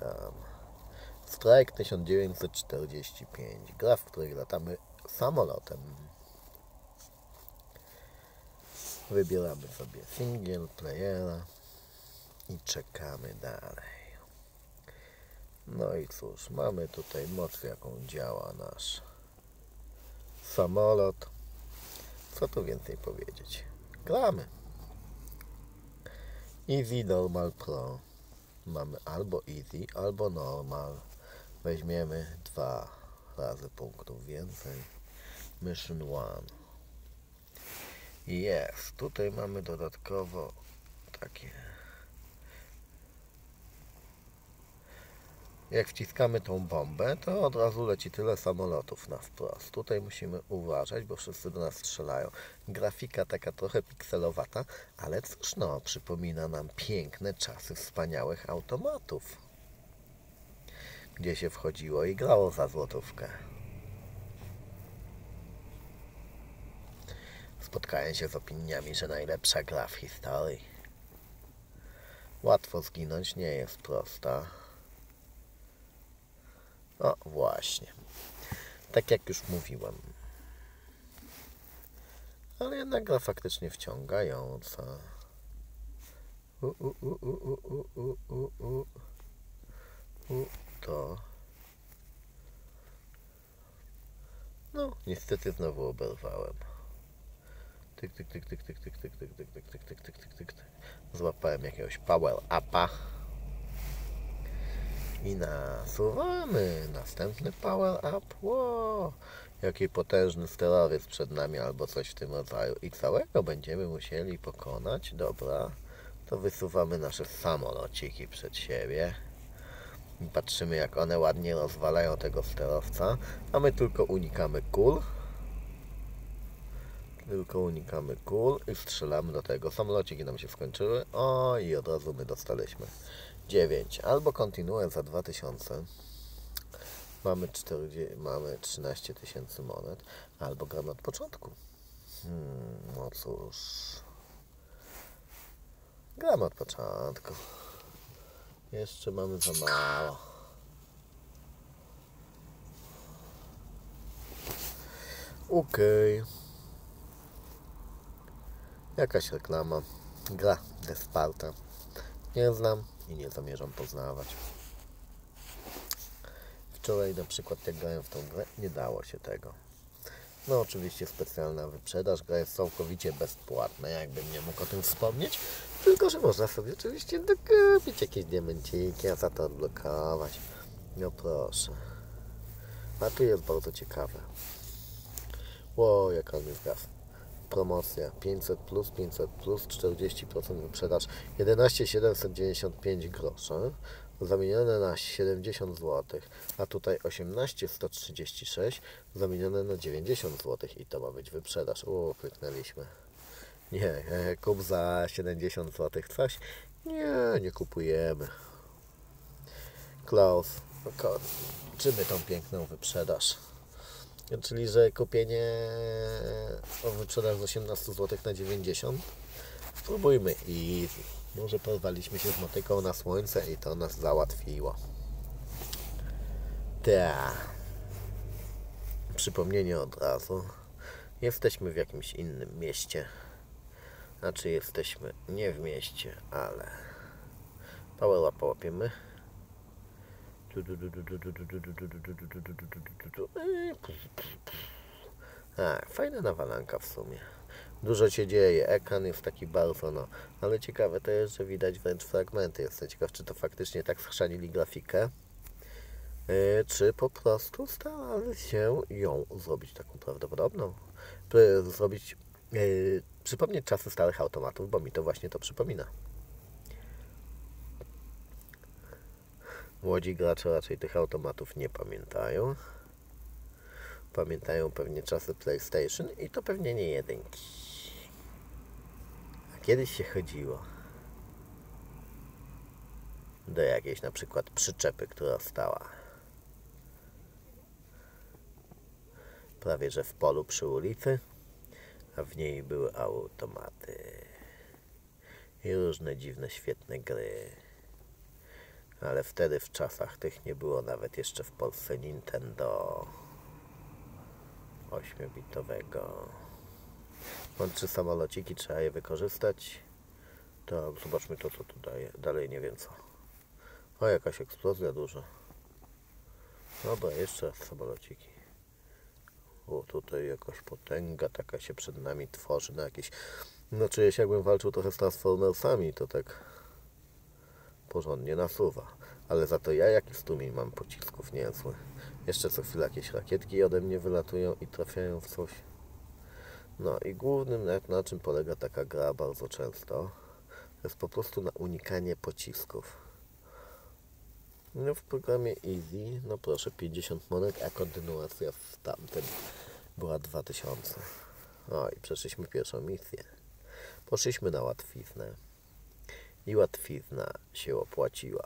witam. Strike 1945. Gra, w której latamy samolotem. Wybieramy sobie single playera i czekamy dalej. No i cóż, mamy tutaj moc, jaką działa nasz samolot. Co tu więcej powiedzieć? Gramy. Easy, Normal, Pro. Mamy albo Easy, albo Normal. Weźmiemy 2 razy punktów więcej. Mission 1. I jest. Tutaj mamy dodatkowo takie. Jak wciskamy tą bombę, to od razu leci tyle samolotów na wprost. Tutaj musimy uważać, bo wszyscy do nas strzelają. Grafika taka trochę pikselowata, ale cóż no, przypomina nam piękne czasy wspaniałych automatów, gdzie się wchodziło i grało za złotówkę. Spotkałem się z opiniami, że najlepsza gra w historii. Łatwo zginąć nie jest prosta. O, właśnie. Tak jak już mówiłem. Ale jednak gra faktycznie wciągająca. To. No, niestety znowu oberwałem. Tyk, tyk, tyk, tyk, tyk, tyk, tyk, tyk, tyk, tyk, tyk, tyk, tyk, tyk, tyk. Złapałem jakiegoś power upa. I nasuwamy następny power up. Wow, jaki potężny sterowiec przed nami albo coś w tym rodzaju. I całego będziemy musieli pokonać. Dobra, to wysuwamy nasze samolociki przed siebie. I patrzymy, jak one ładnie rozwalają tego sterowca. A my tylko unikamy kul. I strzelamy do tego. Samolociki nam się skończyły. O, i od razu my dostaliśmy 9. Albo kontynuuję za 2000. Mamy 13 000 monet. Albo gramy od początku. No cóż. Gramy od początku. Jeszcze mamy za mało. Okej. Jakaś reklama. Gra Desparta. Nie znam i nie zamierzam poznawać. Wczoraj na przykład jak grałem w tą grę, nie dało się tego. No oczywiście specjalna wyprzedaż, gra jest całkowicie bezpłatna, jakbym nie mógł o tym wspomnieć. Tylko że można sobie oczywiście dokupić jakieś diamenciki, a za to odblokować. No proszę. A tu jest bardzo ciekawe. Wow, jaka on jest gra. Promocja 500 plus, 40% wyprzedaż 11 795 groszy, zamienione na 70 zł, a tutaj 18 136 zamienione na 90 zł i to ma być wyprzedaż. Kliknęliśmy. Nie, kup za 70 zł coś? Nie kupujemy. Klaus, czymy tą piękną wyprzedaż. Czyli, że kupienie wyprzedaż z 18 zł na 90. Spróbujmy i może porwaliśmy się z motyką na słońce i to nas załatwiło. Przypomnienie od razu. Jesteśmy w jakimś innym mieście. Znaczy jesteśmy nie w mieście, ale power up łapiemy. Fajna nawalanka w sumie. Dużo się dzieje, ekran jest taki bardzo, ale ciekawe to jest, że widać wręcz fragmenty. Jestem ciekaw, czy to faktycznie tak schrzanili grafikę, czy po prostu starali się ją zrobić taką prawdopodobną. Przypomnieć czasy starych automatów, bo mi to właśnie to przypomina. Młodzi gracze raczej tych automatów nie pamiętają. Pamiętają pewnie czasy PlayStation i to pewnie nie jedynki. A kiedyś się chodziło do jakiejś na przykład przyczepy, która stała prawie że w polu przy ulicy, a w niej były automaty i różne dziwne, świetne gry. Ale wtedy w czasach tych nie było nawet jeszcze w Polsce Nintendo 8-bitowego. Mam 3 samolociki, trzeba je wykorzystać. Tak, zobaczmy to, co tu daje. Dalej nie wiem co. O, jakaś eksplozja duża. Dobra, jeszcze raz samolociki. O, tutaj jakaś potęga taka się przed nami tworzy na jakieś... No czuję się, jakbym walczył trochę z Transformersami, to tak porządnie nasuwa. Ale za to ja jaki strumień mam pocisków niezły. Jeszcze co chwilę jakieś rakietki ode mnie wylatują i trafiają w coś. No i głównym, na czym polega taka gra bardzo często, to jest po prostu na unikanie pocisków. No w programie Easy, no proszę, 50 monet, a kontynuacja w tamtym była 2000. No i przeszliśmy pierwszą misję. Poszliśmy na łatwiznę. I łatwizna się opłaciła.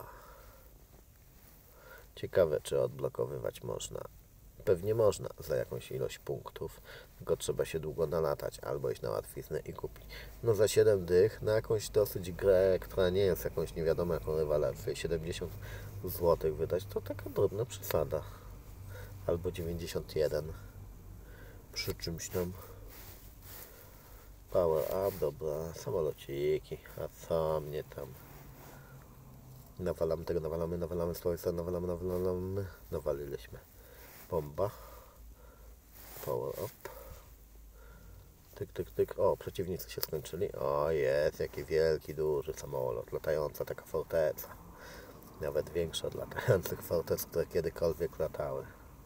Ciekawe, czy odblokowywać można. Pewnie można za jakąś ilość punktów, tylko trzeba się długo nalatać, albo iść na łatwiznę i kupić. No za 7 dych na jakąś dosyć grę, która nie jest jakąś nie wiadomo jaką rewelację, 70 zł wydać, to taka drobna przesada. Albo 91 przy czymś tam. Power up, dobra, samolociki, a co mnie tam? Nawalamy tego, nawalamy, słońca, nawalamy, nawaliliśmy. Bomba. Power up. Tyk, tyk, tyk. O, przeciwnicy się skończyli. O, jest, jaki wielki, duży samolot. Latająca taka forteca. Nawet większa od latających fortec, które kiedykolwiek latały.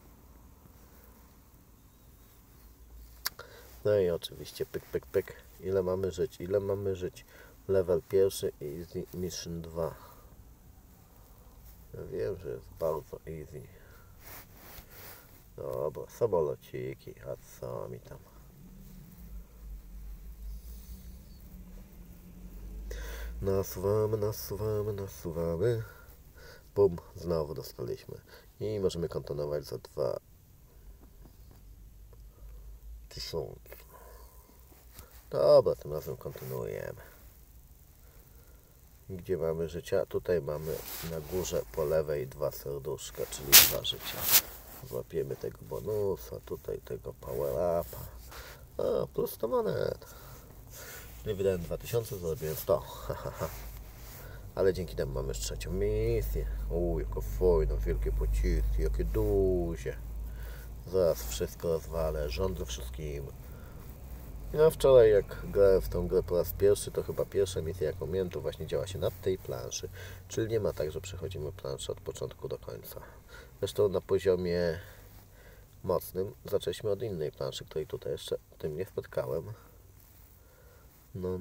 No i oczywiście pyk, pyk, pyk. Ile mamy żyć? Ile mamy żyć? Level 1, easy, mission 2. Ja wiem, że jest bardzo easy. Dobra, samolociki, a co mi tam? Nasuwamy. Bum, znowu dostaliśmy. I możemy kontynuować za 2000. Dobra, tym razem kontynuujemy. Gdzie mamy życia? Tutaj mamy na górze po lewej 2 serduszka, czyli 2 życia. Złapiemy tego bonusa, tutaj tego power upa. A, plus 100 monet. Nie wydałem 2000, zrobiłem 100. Ale dzięki temu mamy już 3. misję. Jaka fajna, wielkie pociski, jakie duże. Zaraz wszystko rozwalę, rządzę wszystkim. Ja wczoraj jak grałem w tą grę po raz pierwszy, to chyba pierwsza misja jaką miałem, to właśnie działa się na tej planszy. Czyli nie ma tak, że przechodzimy planszę od początku do końca. Zresztą na poziomie mocnym zaczęliśmy od innej planszy, której tutaj jeszcze tym nie spotkałem. No.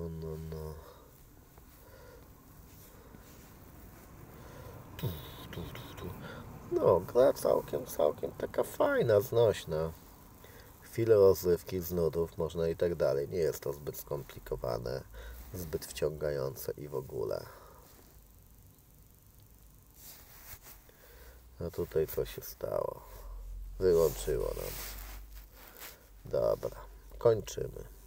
No, gra całkiem taka fajna, znośna. Chwilę rozrywki z nudów można i tak dalej. Nie jest to zbyt skomplikowane, zbyt wciągające i w ogóle. A tutaj co się stało? Wyłączyło nam. Dobra, kończymy.